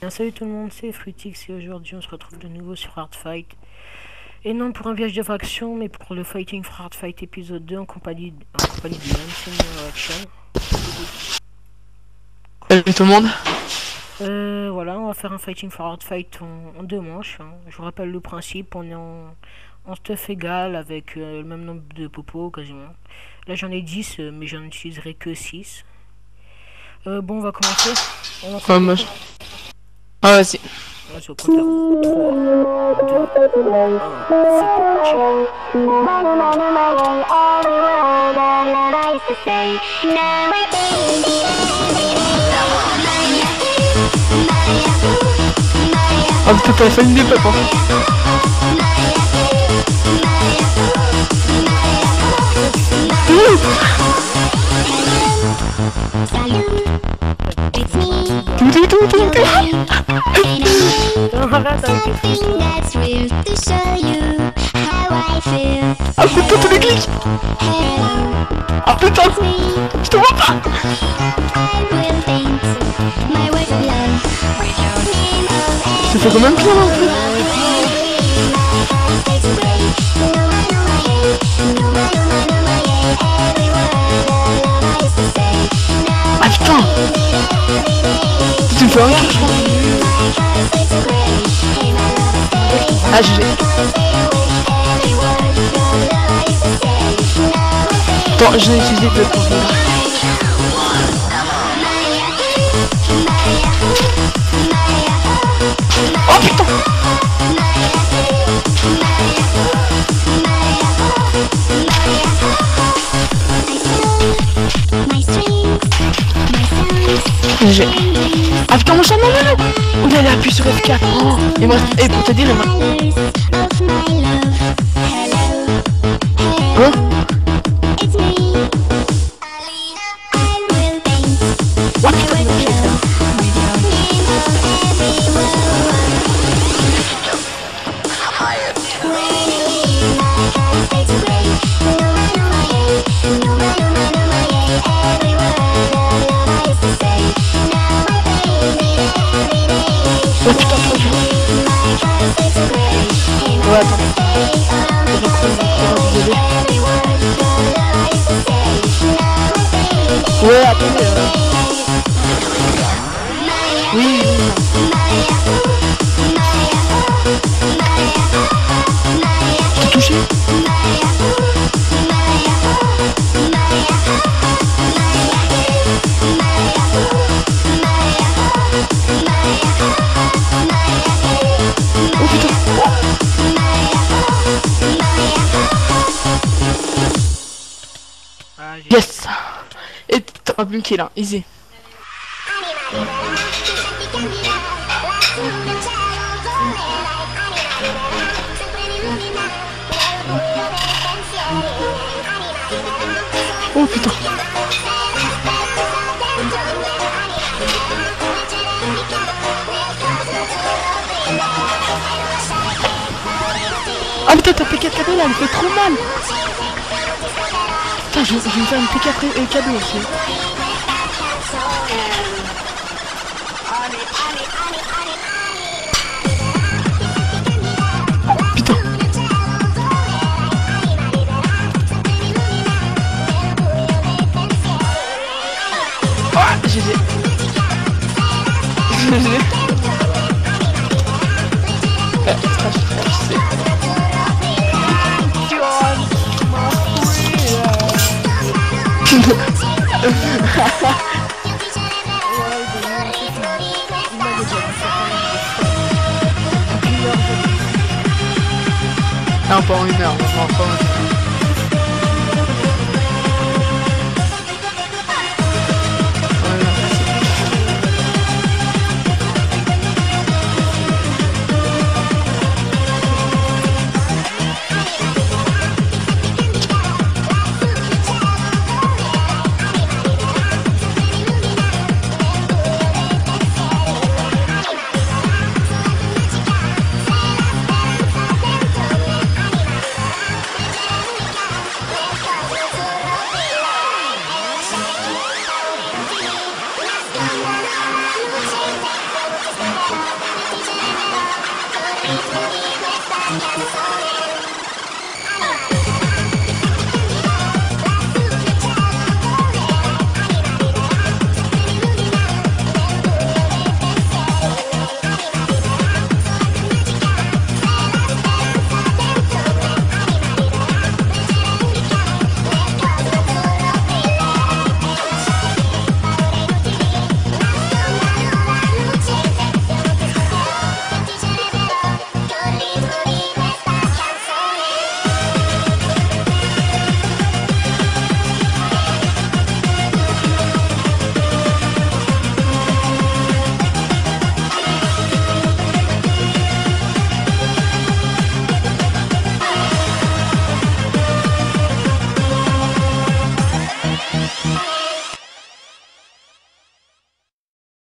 Bien salut tout le monde, c'est Fruitix et aujourd'hui on se retrouve de nouveau sur Hardfight. Et non pour un viage de faction, mais pour le Fighting for Hardfight épisode 2 en compagnie de Hansen Action. Salut tout le monde. Voilà, on va faire un Fighting for Hardfight en deux manches. Hein. Je vous rappelle le principe, on est en stuff égal avec le même nombre de popos quasiment. Là j'en ai 10 mais j'en utiliserai que 6. Bon on va commencer. Ah vas-y. Vas-y, au compteur. 3, 2, 1, c'est parti. Ah putain, t'as fait une des peuples hein. Ah putain, tous les clics. Ah putain, je te vois pas. Je te fais quand même bien là en fait. Ah putain. Tu me fais un truc je crois. Ah GG. Attends, j'ai utilisé le profil. Oh putain. GG. Ah putain mon chat non. On allait appuyer sur F4. Oh. Et moi, et pour te dire, hein? What? Oh putain, trop dur. Ouais, attends. Ouais, attendez. Oui. T'es touché? Oh putain. Yes. Et t'as plus kill là, easy. Oh putain. Ah putain, ta P4 KB là, elle fait trop mal. Putain, je vais me faire une P4 KB aussi. Putain. Ah, GG. GG. Non, pas en une heure, non, pas en une heure.